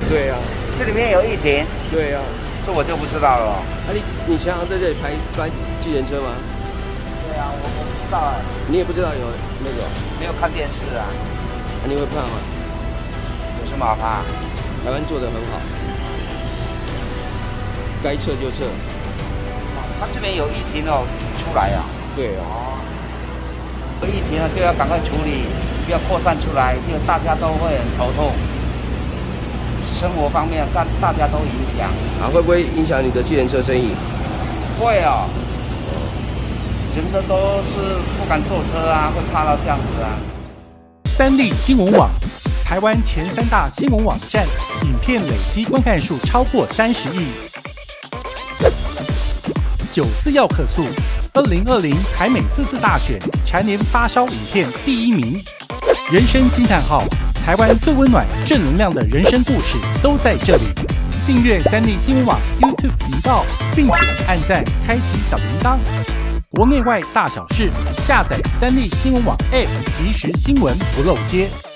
对呀、 这里面有疫情， 对呀、 这我就不知道了。 你常常在这里拍计程车吗？ 对啊，我不知道哎， 你也不知道有那个， 没有看电视啊， 你会怕吗？ 有什么好怕？ 台湾做得很好，该撤就撤。 他这边有疫情哦，出来啊。 对啊， 有疫情了就要赶快处理，不要扩散出来，因为大家都会很头痛。生活方面，大家都影响。 啊，会不会影响你的计程车生意？ 会哦，人的都是不敢坐车啊，会怕到这样子啊。 三立新闻网，台湾前3大新闻网站，影片累积观看数超过30亿。94要客诉，2020台美4次大选蝉联发烧影片第1名。人生惊叹号，台湾最温暖正能量的人生故事都在这里。订阅三立新闻网 YouTube 频道，并且按赞开启小铃铛。国内外大小事，下载三立新闻网 App，即时新闻不漏接。